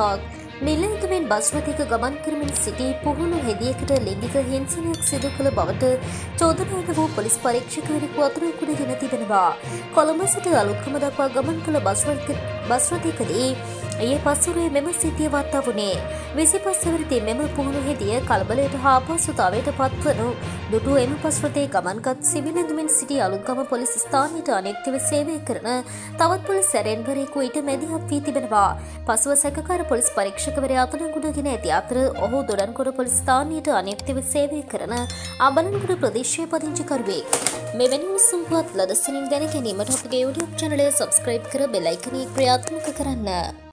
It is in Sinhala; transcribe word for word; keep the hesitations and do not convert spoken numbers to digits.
පහක් නිලන්තමෙන් බස් රථයක ගමන් කරමින් සිටි පුහුණු හෙදියකට ලිංගික හිංසනයක් සිදු කළ බවට චෝදනාද වූ පොලිස් පරීක්ෂකවරයෙකු අතුරුකුඩගෙන තිබෙනවා. කොළඹ සිට අලුත්කම දක්වා ගමන් කළ බස් රථයකදී ඊයේ පස්වරුවේ මෙම සිද්ධිය වාර්තා වුණේ. විසිපස් වෙනිදා මෙම පුහුණු හෙදිය කලබලයට හා අපහසුතාවයට පත්වනු දුටු එම බස් රථයේ ගමන්ගත් සිවිල් ඇඳුමින් සිටි අලුත්ගම පොලිස් ස්ථානයට අනෙක්ව සේවය කරන තවත් පොලිස් සැරෙන්වරයෙකු ඊට මැදිහත් වී තිබෙනවා. පසුව සැකකාර පොලිස් පරීක්ෂකවරයා අත්අඩංගුවටගෙන ඇති අතර ඔහු දොඩන්ගොඩ පොලිස් ස්ථානයට අනෙක්ව සේවය කරන අබලන්ගොඩ ප්‍රදේශයේ පදිංචිකරුවෙක්. මෙවැනි උණුසුම් පුවත් ලදසනින් දැන ගැනීමට අපගේ YouTube channel එක subscribe කර bell icon එක ක්‍රියාත්මක කරන්න.